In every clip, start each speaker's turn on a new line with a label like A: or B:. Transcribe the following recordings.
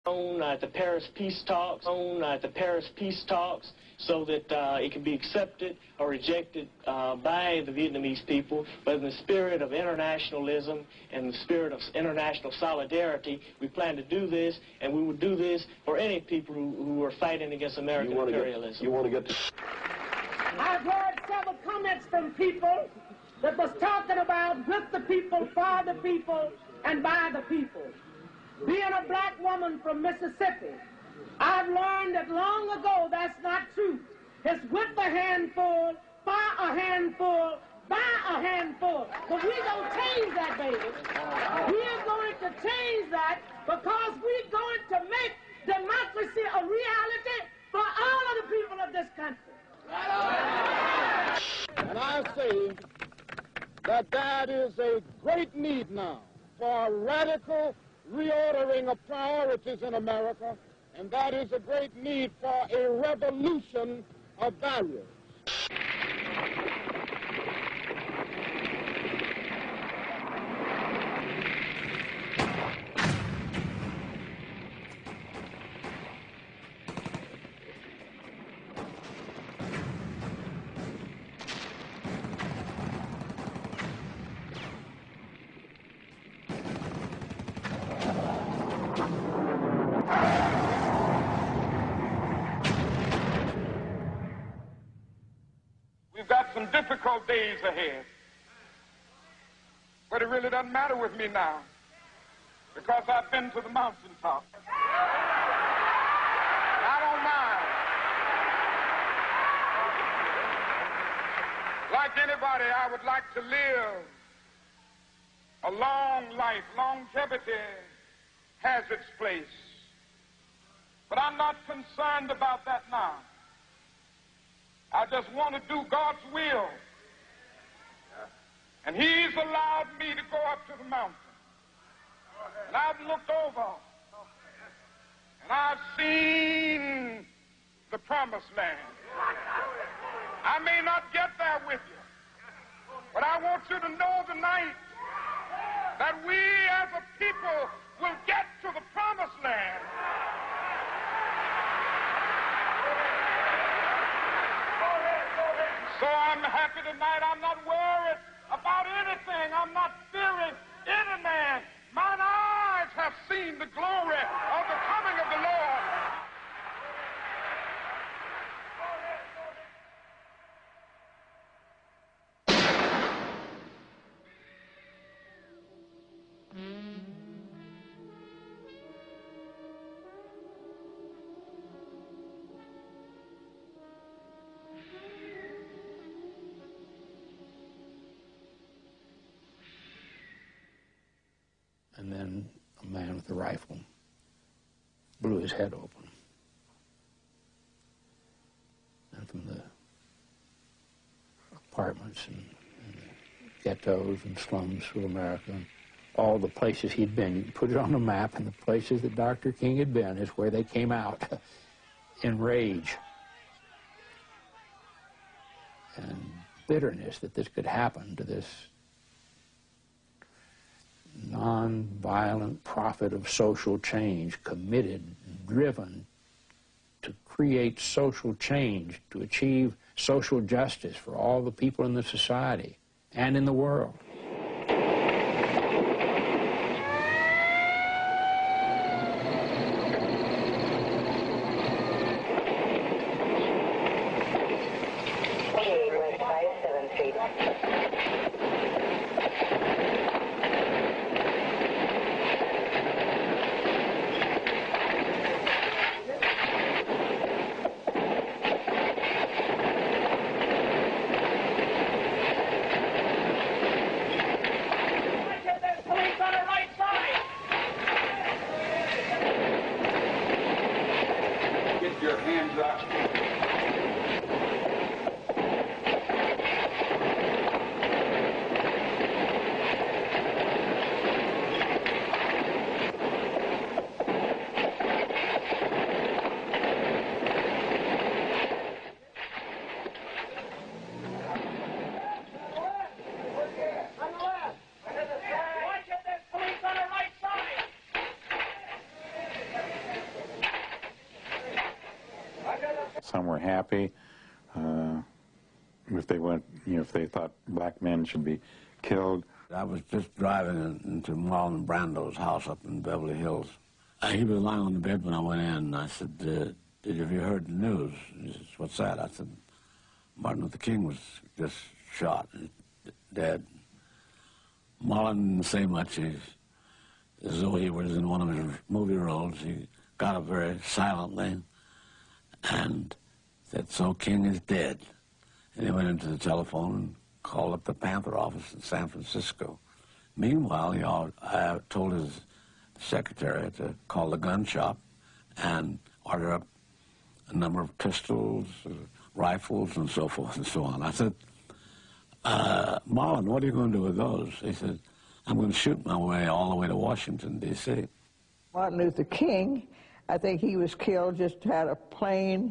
A: at the Paris peace talks, so that it can be accepted or rejected by the Vietnamese people. But in the spirit of internationalism and the spirit of international solidarity, we plan to do this, and we would do this for any people who are fighting against American imperialism.
B: I've heard several comments from people that was talking about with the people, for the people, and by the people. Being a black woman from Mississippi, I've learned that long ago that's not true. It's with a handful, for a handful, by a handful. But we're going to change that, baby. We're going to change that because we're going to make democracy a reality for all of the people of this country.
C: And I say that that is a great need now for a radical reordering of priorities in America, and that is a great need for a revolution of values.
D: We've got some difficult days ahead. But it really doesn't matter with me now, because I've been to the mountaintop. I don't mind. Like anybody, I would like to live a long life. Longevity has its place. But I'm not concerned about that now. I just want to do God's will. And He's allowed me to go up to the mountain. And I've looked over, and I've seen the promised land. I may not get there with you, but I want you to know tonight that we as a people will get to the promised land. So I'm happy tonight. I'm not worried about anything. I'm not fearing any man. Mine eyes have seen the glory of the coming of the Lord.
E: And then a man with a rifle blew his head open. And from the apartments and ghettos and slums through America, all the places he'd been, you can put it on the map, and the places that Dr. King had been is where they came out in rage and bitterness that this could happen to this non-violent prophet of social change, committed, driven to create social change, to achieve social justice for all the people in the society and in the world.
D: Your hands up.
F: some were happy. If they went, if they thought black men should be killed.
G: I was just driving into Marlon Brando's house up in Beverly Hills. He was lying on the bed when I went in, and I said, have you heard the news? He says, what's that? I said, Martin Luther King was just shot, dead. Marlon didn't say much. As though he was in one of his movie roles. He got up very silently and said, so King is dead. And he went into the telephone and called up the Panther office in San Francisco. Meanwhile, I told his secretary to call the gun shop and order up a number of pistols, rifles, and so forth and so on. I said, Marlon, what are you going to do with those? He said, I'm going to shoot my way all the way to Washington, D.C.
H: Martin Luther King, I think he was killed, just had a plain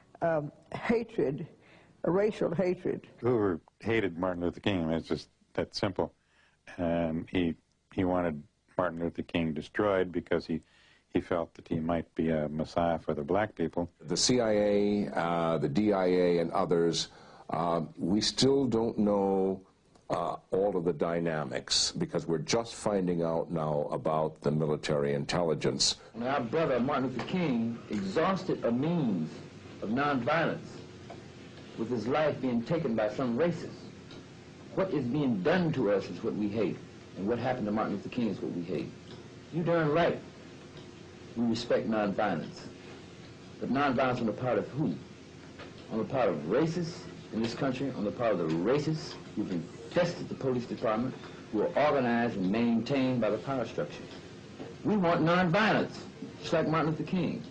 H: hatred, a racial hatred.
F: Hoover hated Martin Luther King. It's just that simple. He wanted Martin Luther King destroyed because he felt that he might be a messiah for the black people.
I: The CIA, the DIA, and others, we still don't know all of the dynamics because we're just finding out now about the military intelligence.
J: Our brother Martin Luther King exhausted a means of nonviolence with his life being taken by some racists. What is being done to us is what we hate, and what happened to Martin Luther King is what we hate. You're darn right. We respect nonviolence. But nonviolence on the part of who? On the part of racists in this country, on the part of the racists who've infested the police department, who are organized and maintained by the power structure. We want nonviolence, just like Martin Luther King.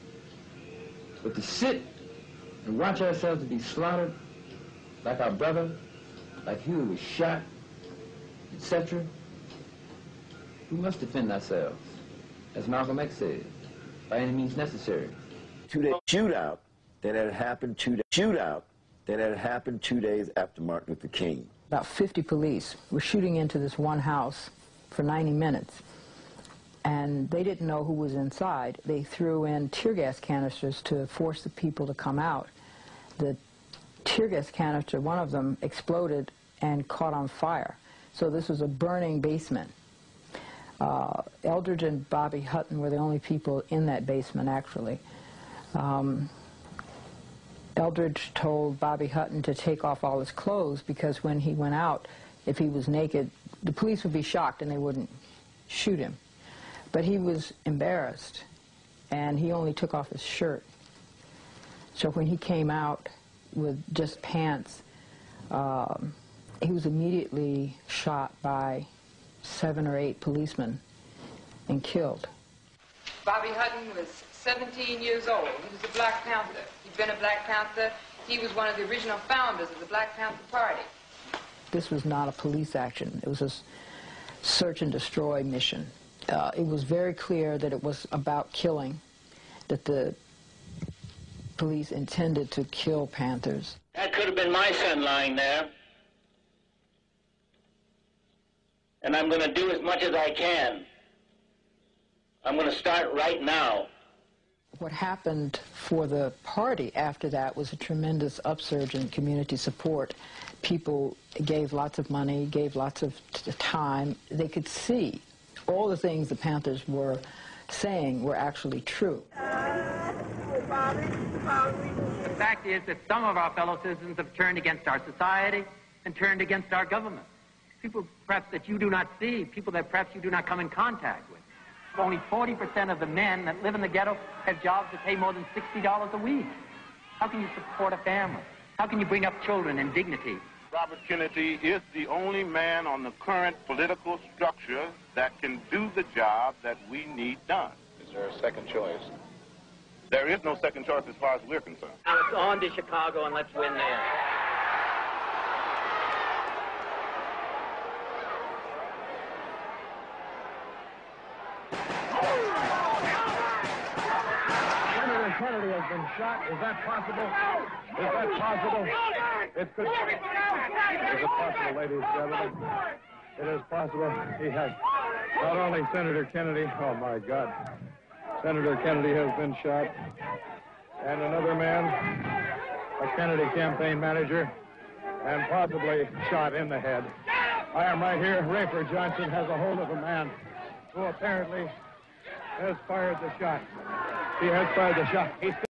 J: But to sit and watch ourselves to be slaughtered, like our brother, like Huey was shot, etc., we must defend ourselves, as Malcolm X said, by any means necessary.
K: Two-day shootout that had happened 2 days after Martin Luther King.
H: About 50 police were shooting into this one house for 90 minutes, and they didn't know who was inside. They threw in tear gas canisters to force the people to come out. The tear gas canister, one of them, exploded and caught on fire. So this was a burning basement. Eldridge and Bobby Hutton were the only people in that basement, actually. Eldridge told Bobby Hutton to take off all his clothes because when he went out, if he was naked, the police would be shocked and they wouldn't shoot him. But he was embarrassed, and he only took off his shirt. So when he came out with just pants, he was immediately shot by 7 or 8 policemen and killed.
L: Bobby Hutton was 17 years old. He was a Black Panther. He'd been a Black Panther. He was one of the original founders of the Black Panther Party.
H: This was not a police action. It was a search and destroy mission. It was very clear that it was about killing, that the police intended to kill Panthers.
A: That could have been my son lying there. And I'm going to do as much as I can. I'm going to start right now.
H: What happened for the party after that was a tremendous upsurge in community support. People gave lots of money, gave lots of time. They could see all the things the Panthers were saying were actually true.
M: The fact is that some of our fellow citizens have turned against our society and turned against our government. People perhaps that you do not see, people that perhaps you do not come in contact with. Only 40% of the men that live in the ghetto have jobs that pay more than $60 a week. How can you support a family? How can you bring up children in dignity?
D: Robert Kennedy is the only man on the current political structure that can do the job that we need done.
F: Is there a second choice?
D: There is no second choice as far as we're concerned.
M: Now it's on to Chicago and let's win there.
C: Senator Kennedy has been shot. Is that possible? Is that possible? It could. Is it possible, ladies and gentlemen? It is possible. He has not only Senator Kennedy. Oh my God. Senator Kennedy has been shot.
N: and another man, a Kennedy campaign manager, and possibly shot in the head. I am right here. Rayford Johnson has a hold of a man who apparently has fired the shot. He has fired the shot. He's